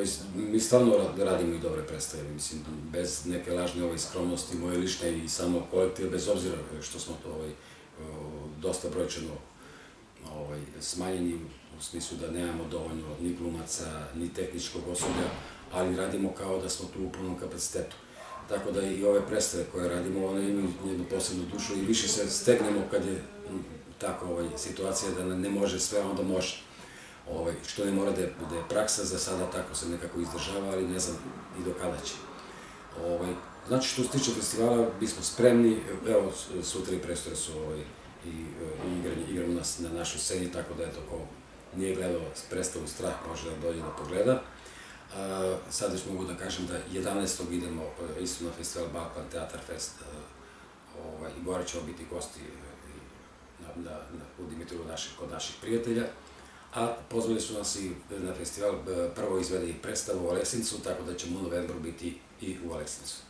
mi stvarno radimo i dobre predstave, mislim, bez neke lažne skromnosti moje lične i samo kolektive, bez obzira što smo to dosta brojčano smanjeni, u smislu da nemamo dovoljno ni glumaca, ni tehničkog osoblja, ali radimo kao da smo tu u punom kapacitetu. Tako da i ove predstave koje radimo, one imaju jednu posebnu dušu i više se stegnemo kad je tako situacija da ne može sve, onda može. Što ne mora da je praksa, za sada tako se nekako izdržava, ali ne znam i do kada će. Znači, što se tiče festivala, mi smo spremni, evo, sutra i predstave su i igramo na našoj sceni, tako da eto, ko nije gledao predstavu Strah, može da dođe da pogleda. Sad već mogu da kažem da 11. idemo isto na festival Balkan Teatar Fest i gore ćemo biti gosti u Dimitru kod naših prijatelja, a pozvali su nas i na festival, prvo izvede i predstavu u Aleksincu, tako da ćemo u novembru biti i u Aleksincu.